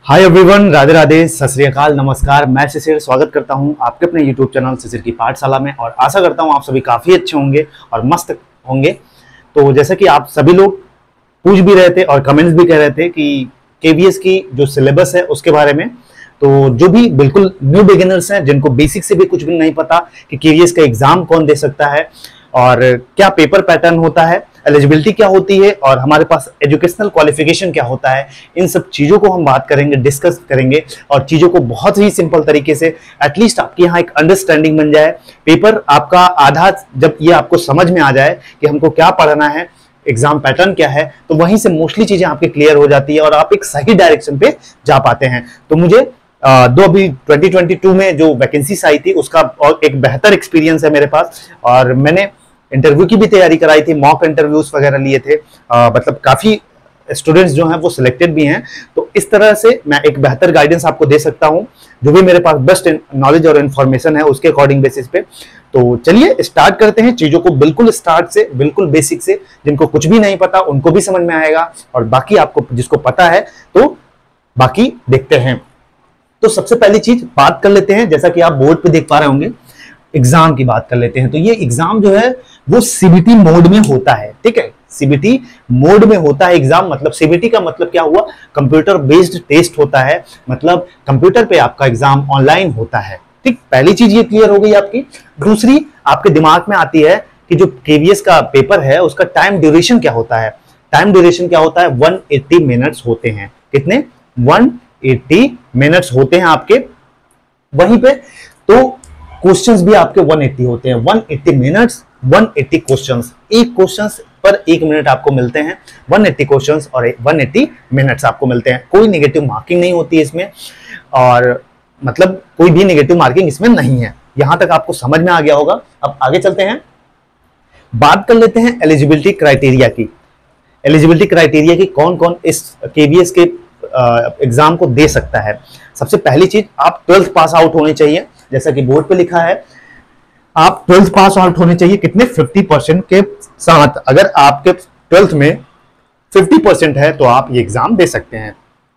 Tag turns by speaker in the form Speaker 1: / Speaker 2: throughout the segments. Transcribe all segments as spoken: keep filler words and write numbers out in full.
Speaker 1: Hi everyone, Radhe Radhe, सत श्री अकाल, नमस्कार। मैं शिशिर स्वागत करता हूं आपके अपने यूट्यूब चैनल शिशिर की पाठशाला में और आशा करता हूं आप सभी काफ़ी अच्छे होंगे और मस्त होंगे। तो जैसे कि आप सभी लोग पूछ भी रहे थे और कमेंट्स भी कह रहे थे कि केवीएस की जो सिलेबस है उसके बारे में, तो जो भी बिल्कुल न्यू बिगिनर्स हैं जिनको बेसिक से भी कुछ भी नहीं पता कि केवीएस का एग्जाम कौन दे सकता है और क्या पेपर पैटर्न होता है, एलिजिबिलिटी क्या होती है और हमारे पास एजुकेशनल क्वालिफिकेशन क्या होता है, इन सब चीज़ों को हम बात करेंगे, डिस्कस करेंगे और चीज़ों को बहुत ही सिंपल तरीके से एटलीस्ट आपके यहाँ एक अंडरस्टैंडिंग बन जाए। पेपर आपका आधा जब ये आपको समझ में आ जाए कि हमको क्या पढ़ना है, एग्जाम पैटर्न क्या है, तो वहीं से मोस्टली चीज़ें आपकी क्लियर हो जाती है और आप एक सही डायरेक्शन पे जा पाते हैं। तो मुझे Uh, दो अभी ट्वेंटी ट्वेंटी टू में जो वैकेंसीज आई थी उसका और एक बेहतर एक्सपीरियंस है मेरे पास और मैंने इंटरव्यू की भी तैयारी कराई थी, मॉक इंटरव्यूज वगैरह लिए थे। uh, मतलब काफ़ी स्टूडेंट्स जो हैं वो सिलेक्टेड भी हैं। तो इस तरह से मैं एक बेहतर गाइडेंस आपको दे सकता हूं, जो भी मेरे पास बेस्ट नॉलेज और इन्फॉर्मेशन है उसके अकॉर्डिंग बेसिस पे। तो चलिए स्टार्ट करते हैं चीज़ों को, बिल्कुल स्टार्ट से, बिल्कुल बेसिक से। जिनको कुछ भी नहीं पता उनको भी समझ में आएगा और बाकी आपको जिसको पता है तो बाकी देखते हैं। तो सबसे पहली चीज बात कर लेते हैं, जैसा कि आप बोर्ड पे देख पा रहे होंगे, एग्जाम की बात कर लेते हैं। तो ये एग्जाम जो है वो सीबीटी मोड में होता है, ठीक है। सीबीटी मोड में होता है एग्जाम। मतलब सीबीटी का मतलब क्या हुआ, कंप्यूटर बेस्ड टेस्ट होता है, मतलब कंप्यूटर पे आपका एग्जाम ऑनलाइन होता है, ठीक। पहली चीज ये क्लियर हो गई आपकी। दूसरी आपके दिमाग में आती है कि जो केवीएस का पेपर है उसका टाइम ड्यूरेशन क्या होता है। टाइम ड्यूरेशन क्या होता है, वन एट्टी मिनट्स होते हैं। कितने? वन एट्टी मिनट्स होते हैं आपके वहीं पे। तो क्वेश्चंस भी आपके वन एट्टी होते हैं। One eighty minutes, one eighty questions. एक क्वेश्चंस पर एक मिनट आपको मिलते हैं। वन एट्टी क्वेश्चंस और वन एट्टी मिनट्स आपको मिलते हैं। कोई नेगेटिव मार्किंग नहीं होती है इसमें और मतलब कोई भी नेगेटिव मार्किंग इसमें नहीं है। यहां तक आपको समझ में आ गया होगा। अब आगे चलते हैं, बात कर लेते हैं एलिजिबिलिटी क्राइटेरिया की। एलिजिबिलिटी क्राइटेरिया की कौन कौन इस केवीएस के एग्जाम को दे सकता है। सबसे पहली चीज, आप ट्वेल्थ पास आउट होने चाहिए, जैसा कि बोर्ड पे लिखा है। आप ट्वेल्थ पास आउट होने चाहिए कितने? फिफ्टी परसेंट के साथ। अगर आपके ट्वेल्थ में फिफ्टी परसेंट है तो आप ये एग्जाम दे सकते हैं।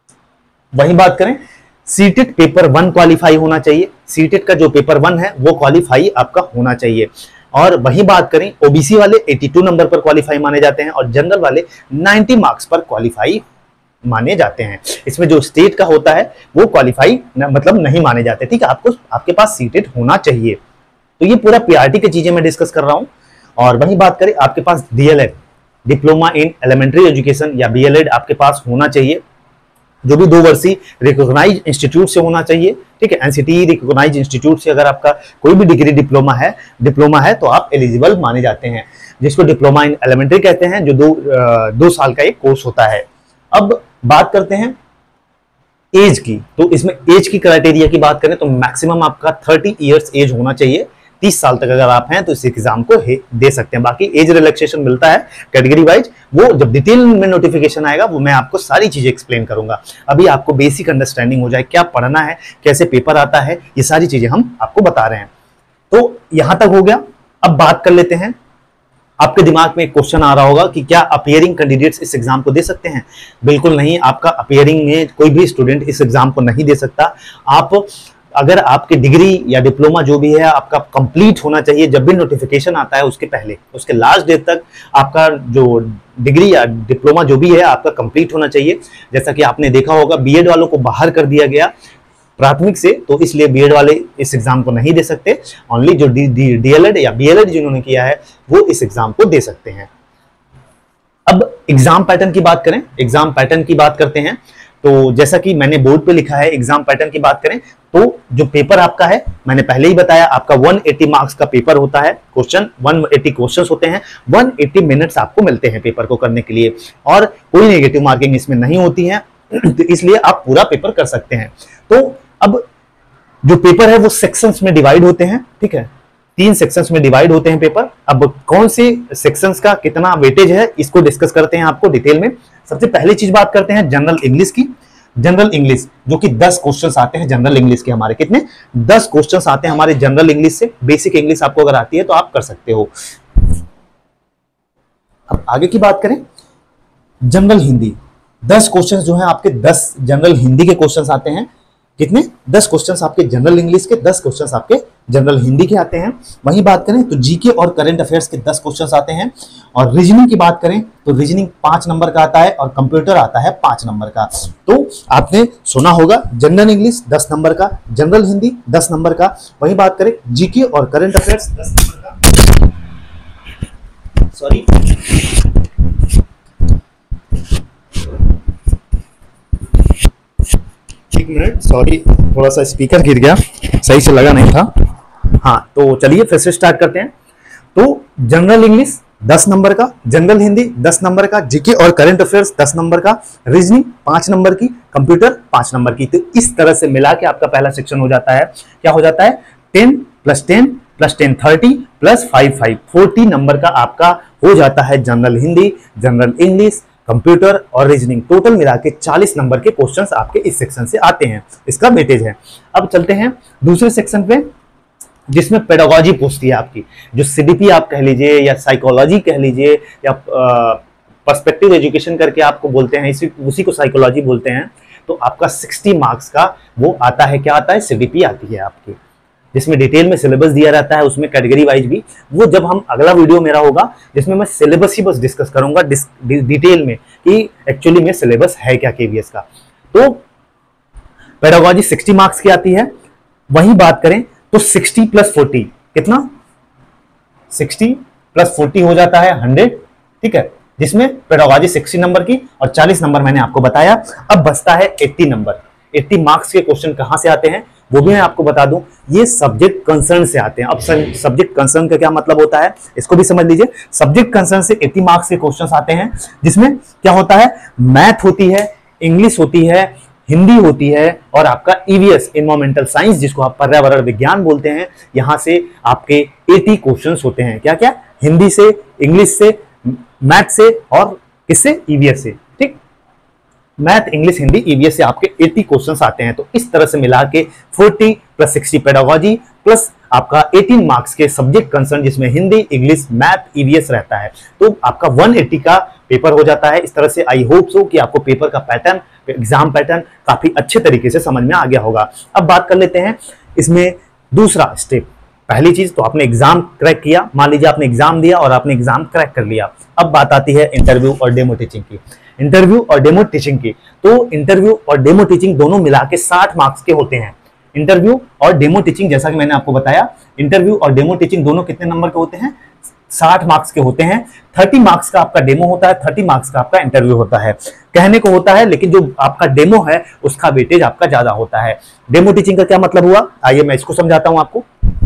Speaker 1: वहीं बात करें, सीटेट पेपर वन क्वालिफाई होना चाहिए। सीटेट का जो पेपर वन है वो क्वालिफाई आपका होना चाहिए। और वही बात करें, ओबीसी वाले बयासी नंबर पर क्वालिफाई माने जाते हैं और जनरल वाले नब्बे मार्क्स पर क्वालिफाई माने जाते हैं। इसमें जो स्टेट का होता है वो क्वालिफाई मतलब नहीं माने जाते, ठीक है। आपको आपके पास सीटेट होना चाहिए। तो ये पूरा पीआरटी की चीजें मैं डिस्कस कर रहा हूं। और वही बात करें, आपके पास DElEd, diploma in elementary education या बीएलएड आपके पास होना चाहिए, जो भी दो वर्षीय रिकॉग्नाइज इंस्टीट्यूट से होना चाहिए, ठीक है। एनसीटी रिकॉग्नाइज इंस्टीट्यूट से अगर आपका कोई भी डिग्री डिप्लोमा है डिप्लोमा है तो आप एलिजिबल माने जाते हैं, जिसको डिप्लोमा इन एलिमेंट्री कहते हैं, जो दो दो साल का एक कोर्स होता है। अब बात करते हैं एज की। तो इसमें एज की क्राइटेरिया की बात करें तो मैक्सिमम आपका थर्टी इयर्स एज होना चाहिए। तीस साल तक अगर आप हैं तो इस एग्जाम को दे सकते हैं। बाकी एज रिलैक्सेशन मिलता है कैटेगरी वाइज, वो जब डिटेल में नोटिफिकेशन आएगा वो मैं आपको सारी चीजें एक्सप्लेन करूंगा। अभी आपको बेसिक अंडरस्टैंडिंग हो जाए, क्या पढ़ना है, कैसे पेपर आता है, ये सारी चीजें हम आपको बता रहे हैं। तो यहां तक हो गया। अब बात कर लेते हैं, आपके दिमाग में एक क्वेश्चन आ रहा होगा कि क्या अपीयरिंग कैंडिडेट्स इस एग्जाम को दे सकते हैं? बिल्कुल नहीं, आपका अपीयरिंग में कोई भी स्टूडेंट इस एग्जाम को नहीं दे सकता। आप अगर आपकी डिग्री या डिप्लोमा जो भी है आपका कंप्लीट होना चाहिए। जब भी नोटिफिकेशन आता है उसके पहले, उसके लास्ट डेट तक आपका जो डिग्री या डिप्लोमा जो भी है आपका कंप्लीट होना चाहिए। जैसा कि आपने देखा होगा, बीएड वालों को बाहर कर दिया गया प्राथमिक से, तो इसलिए बीएड वाले इस एग्जाम को नहीं दे सकते। ओनली जो डीएलएड या बीएलएड जिन्होंने किया है वो इस एग्जाम को दे सकते हैं। अब एग्जाम पैटर्न की बात करें, एग्जाम पैटर्न की बात करते हैं। तो जैसा कि मैंने बोर्ड पे लिखा है, एग्जाम पैटर्न की बात करें तो जो पेपर आपका है, मैंने पहले ही बताया, आपका वन एट्टी मार्क्स का पेपर होता है। क्वेश्चन वन एट्टी क्वेश्चंस होते हैं। वन एट्टी मिनट्स आपको मिलते हैं पेपर को करने के लिए और कोई नेगेटिव मार्किंग इसमें नहीं होती है, तो इसलिए आप पूरा पेपर कर सकते हैं। तो अब जो पेपर है वो सेक्शंस में डिवाइड होते हैं, ठीक है। तीन सेक्शंस में डिवाइड होते हैं पेपर। अब कौन से सेक्शंस का कितना वेटेज है इसको डिस्कस करते हैं आपको डिटेल में। सबसे पहली चीज बात करते हैं जनरल इंग्लिश की। जनरल इंग्लिश जो कि दस क्वेश्चंस आते हैं जनरल इंग्लिश के हमारे। कितने? दस क्वेश्चंस आते हैं हमारे जनरल इंग्लिश से। बेसिक इंग्लिश आपको अगर आती है तो आप कर सकते हो। अब आगे की बात करें, जनरल हिंदी। दस क्वेश्चन जो है आपके दस जनरल हिंदी के क्वेश्चंस आते हैं। कितने? दस क्वेश्चंस आपके जनरल इंग्लिश के, दस क्वेश्चंस आपके जनरल हिंदी के आते हैं। वहीं बात करें तो जीके और करंट अफेयर्स के दस क्वेश्चंस आते हैं। और रीजनिंग की बात करें तो रीजनिंग पांच नंबर का आता है और कंप्यूटर आता है पांच नंबर का। तो आपने सुना होगा जनरल इंग्लिश दस नंबर का, जनरल हिंदी दस नंबर का। वहीं बात करें जीके और करंट अफेयर्स दस नंबर का। सॉरी, एक मिनट, सॉरी, थोड़ा सा स्पीकर गिर गया, सही से लगा नहीं था। हाँ, तो चलिए फिर से स्टार्ट करते हैं। तो जनरल इंग्लिश दस नंबर का, जनरल हिंदी दस नंबर का, जीके और करंट अफेयर्स दस नंबर का, रीजनिंग पांच नंबर की, कंप्यूटर पांच नंबर की। तो इस तरह से मिला के आपका पहला सेक्शन हो जाता है। क्या हो जाता है? Ten plus ten plus ten thirty plus five five forty number का आपका हो जाता है general Hindi, general English, computer और रीजनिंग। टोटल मिला के चालीस नंबर के क्वेश्चंस आपके इस सेक्शन से आते हैं। इसका वेटेज है। अब चलते हैं दूसरे सेक्शन पे, जिसमें पेडागोजी पूछती है आपकी, जो सीडीपी आप कह लीजिए या साइकोलॉजी कह लीजिए या पर्सपेक्टिव एजुकेशन करके आपको बोलते हैं, इसी उसी को साइकोलॉजी बोलते हैं। तो आपका साठ मार्क्स का वो आता है। क्या आता है? सीडीपी आती है आपकी, जिसमें डिटेल में सिलेबस दिया रहता है, उसमें कैटेगरी वाइज भी। वो जब हम अगला वीडियो मेरा होगा जिसमें मैं सिलेबस ही बस डिस्कस करूंगा डिटेल में कि एक्चुअली में सिलेबस है क्या केवीएस का। तो पेडागोजी साठ मार्क्स की आती है। वहीं बात करें तो साठ प्लस चालीस कितना? साठ प्लस चालीस हो जाता है सौ, ठीक है, जिसमें पेडागोजी साठ नंबर की और चालीस नंबर मैंने आपको बताया। अब बचता है अस्सी नंबर। अस्सी मार्क्स के क्वेश्चन कहां से आते हैं वो भी मैं आपको बता दूं, ये सब्जेक्ट कंसर्न से आते हैं। अब सब्जेक्ट कंसर्न का क्या मतलब होता है इसको भी समझ लीजिए। सब्जेक्ट कंसर्न से अस्सी मार्क्स के क्वेश्चंस आते हैं, जिसमें क्या होता है? मैथ होती है, इंग्लिश होती है, हिंदी होती है और आपका ईवीएस एनवायरमेंटल साइंस, जिसको आप पर्यावरण विज्ञान बोलते हैं, यहां से आपके अस्सी क्वेश्चंस होते हैं। क्या क्या? हिंदी से, इंग्लिश से, मैथ से और किससे? ईवीएस से। ठीक, मैथ, इंग्लिश, हिंदी, ईवीएस से आपके अस्सी क्वेश्चंस आते हैं। तो इस तरह से मिला के चालीस प्लस साठ पेडागोजी प्लस आपका अठारह मार्क्स के सब्जेक्ट कंसर्न, जिसमें हिंदी, इंग्लिश, मैथ, ईवीएस रहता है। तो आपका एक सौ अस्सी का पेपर हो जाता है। इस तरह से आई होप सो कि आपको पेपर का पैटर्न, एग्जाम पैटर्न काफी अच्छे तरीके से समझ में आ गया होगा। अब बात कर लेते हैं इसमें दूसरा स्टेप। पहली चीज तो आपने एग्जाम क्रैक किया, मान लीजिए आपने एग्जाम दिया और आपने एग्जाम क्रैक कर लिया। अब बात आती है इंटरव्यू और डेमो टीचिंग की। इंटरव्यू और डेमो टीचिंग की, तो इंटरव्यू और डेमो टीचिंग दोनों मिला के साठ मार्क्स के होते हैं। इंटरव्यू और डेमो टीचिंग, जैसा कि मैंने आपको बताया, इंटरव्यू और डेमो टीचिंग दोनों कितने नंबर के होते हैं? साठ मार्क्स के होते हैं। तीस मार्क्स का आपका डेमो होता है, तीस मार्क्स का आपका इंटरव्यू होता है। कहने को होता है, लेकिन जो आपका डेमो है उसका वेटेज आपका ज्यादा होता है। डेमो टीचिंग का क्या मतलब हुआ? आइए मैं इसको समझाता हूं आपको।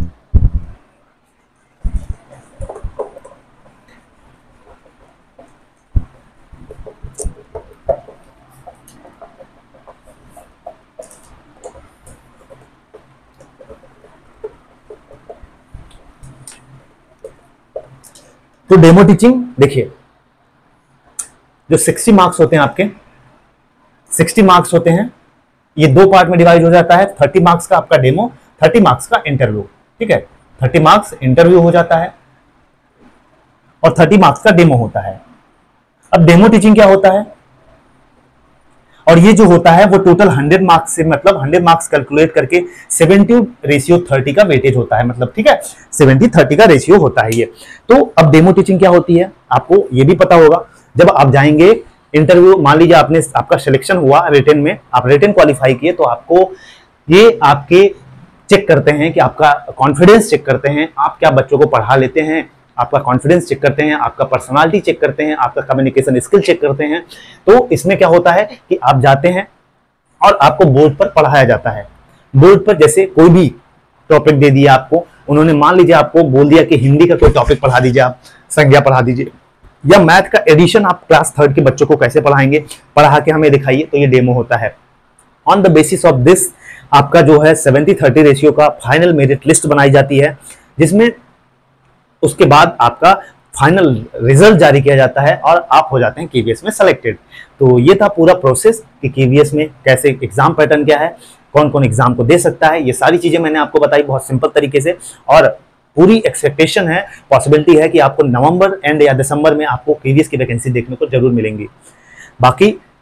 Speaker 1: तो डेमो टीचिंग देखिए, जो साठ मार्क्स होते हैं आपके, साठ मार्क्स होते हैं, ये दो पार्ट में डिवाइड हो जाता है। तीस मार्क्स का आपका डेमो, तीस मार्क्स का इंटरव्यू। ठीक है, तीस मार्क्स इंटरव्यू हो जाता है और तीस मार्क्स का डेमो होता है। अब डेमो टीचिंग क्या होता है? और ये जो होता है वो टोटल सौ मार्क्स से, मतलब सौ मार्क्स कैलकुलेट करके सत्तर रेशियो तीस का वेटेज होता है, मतलब ठीक है, सत्तर तीस का रेशियो होता है ये। तो अब डेमो टीचिंग क्या होती है आपको ये भी पता होगा। जब आप जाएंगे इंटरव्यू, मान लीजिए आपने आपका सिलेक्शन हुआ रिटन में, आप रिटन क्वालिफाई किए, तो आपको ये आपके चेक करते हैं कि आपका कॉन्फिडेंस चेक करते हैं, आप क्या बच्चों को पढ़ा लेते हैं, आपका कॉन्फिडेंस चेक करते हैं, आपका पर्सनालिटी चेक करते हैं, आपका कम्युनिकेशन स्किल चेक करते हैं। तो इसमें क्या होता है कि आप जाते हैं और आपको बोर्ड पर पढ़ाया जाता है। बोर्ड पर जैसे कोई भी टॉपिक दे दिया आपको, उन्होंने मान लीजिए आपको बोल दिया कि हिंदी का कोई टॉपिक पढ़ा दीजिए, आप संज्ञा पढ़ा दीजिए, या मैथ का एडिशन आप क्लास थर्ड के बच्चों को कैसे पढ़ाएंगे, पढ़ा के हमें दिखाइए, तो ये डेमो होता है। On the basis of this आपका जो है सत्तर तीस रेशियो का फाइनल मेरिट लिस्ट बनाई जाती है, जिसमें उसके बाद आपका फाइनल रिजल्ट जारी किया जाता है और आप हो जाते हैं केवीएस में सेलेक्टेड। तो ये था पूरा प्रोसेस कि केवीएस में कैसे एग्जाम पैटर्न क्या है, कौन कौन एग्जाम को दे सकता है, ये सारी चीजें मैंने आपको बताई बहुत सिंपल तरीके से। और पूरी एक्सपेक्टेशन है, पॉसिबिलिटी है कि आपको नवंबर एंड या दिसंबर में आपको केवीएस की वैकेंसी देखने को जरूर मिलेंगी। बाकी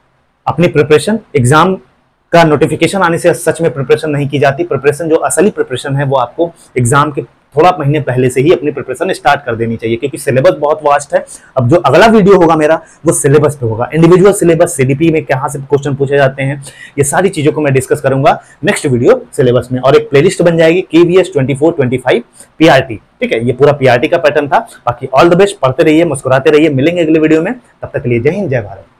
Speaker 1: अपनी प्रिपरेशन, एग्जाम का नोटिफिकेशन आने से सच में प्रिपरेशन नहीं की जाती। प्रिपरेशन जो असली प्रिपरेशन है वो आपको एग्जाम के थोड़ा महीने पहले से ही अपनी प्रिपरेशन स्टार्ट कर देनी चाहिए, क्योंकि सिलेबस बहुत वास्ट है। अब जो अगला वीडियो होगा मेरा वो सिलेबस पे होगा, इंडिविजुअल सिलेबस, सीडीपी में कहाँ से क्वेश्चन पूछे जाते हैं, ये सारी चीजों को मैं डिस्कस करूंगा नेक्स्ट वीडियो सिलेबस में। और एक प्लेलिस्ट बन जाएगी KVS twenty four twenty five PRT, ठीक है। ये पूरा पीआरटी का पैटर्न था। बाकी ऑल द बेस्ट, पढ़ते रहिए, मुस्कुराते रहिए। मिलेंगे अगले वीडियो में, तब तक के लिए जय हिंद, जय भारत।